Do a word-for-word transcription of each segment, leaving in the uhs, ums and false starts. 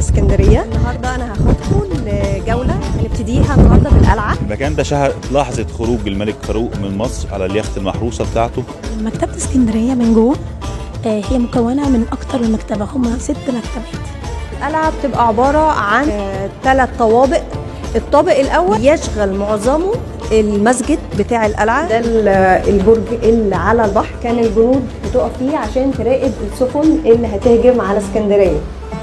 اسكندريه. النهارده انا هاخدكم لجوله هنبتديها النهارده بالقلعه. المكان ده شهد لحظه خروج الملك فاروق من مصر على اليخت المحروسه بتاعته. مكتبه اسكندريه من جوه هي مكونه من اكتر من مكتبه، هم ست مكتبات. القلعه بتبقى عباره عن ثلاث طوابق. الطابق الاول يشغل معظمه المسجد بتاع القلعه، ده البرج اللي على البحر، كان الجنود بتقف فيه عشان تراقب السفن اللي هتهجم على اسكندريه.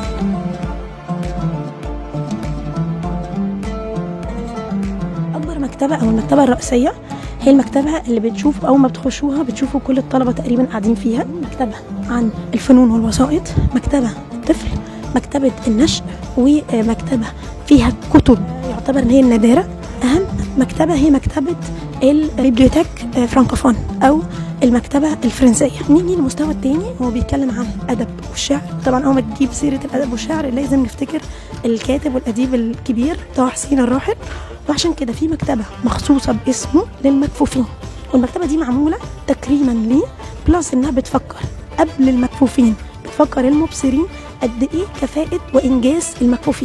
اكبر مكتبه او المكتبه الرئيسيه هي المكتبه اللي بتشوف اول ما بتخشوها بتشوفوا كل الطلبه تقريبا قاعدين فيها. مكتبه عن الفنون والوسائط، مكتبه الطفل، مكتبه النشء، ومكتبه فيها كتب يعتبر ان هي النادره. اهم مكتبه هي مكتبه البيبليوتيك فرانكوفون او المكتبه الفرنسيه. نيجي للمستوى الثاني، هو بيتكلم عن الادب والشعر. طبعا اول ما تجيب سيره الادب والشعر لازم نفتكر الكاتب والاديب الكبير طه حسين الراحل، وعشان كده في مكتبه مخصوصه باسمه للمكفوفين، والمكتبه دي معموله تكريما ليه، بلس انها بتفكر قبل المكفوفين، بتفكر المبصرين قد ايه كفاءه وانجاز المكفوفين.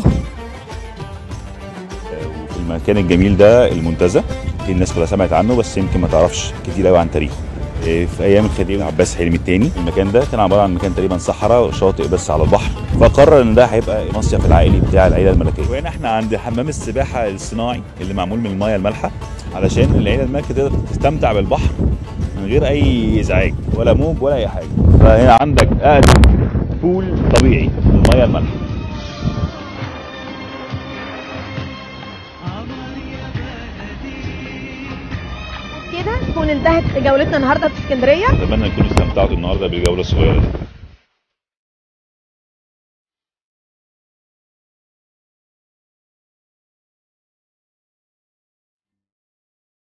في المكان الجميل ده المنتزه، الناس كلها سمعت عنه بس يمكن ما تعرفش كتير قوي عن تاريخه. في ايام الخديوي عباس حلمي الثاني المكان ده كان عباره عن مكان تقريبا صحراء وشاطئ بس على البحر، فقرر ان ده هيبقى المصيف العائلي بتاع العيله الملكيه. وهنا احنا عند حمام السباحه الصناعي اللي معمول من الميه المالحه علشان العيله الملكيه تقدر تستمتع بالبحر من غير اي ازعاج ولا موج ولا اي حاجه. فهنا عندك اقدم بول طبيعي بالميه المالحه. كده تكون انتهت جولتنا النهارده في اسكندريه. اتمنى تكونوا استمتعتوا النهارده بالجوله الصغيره دي.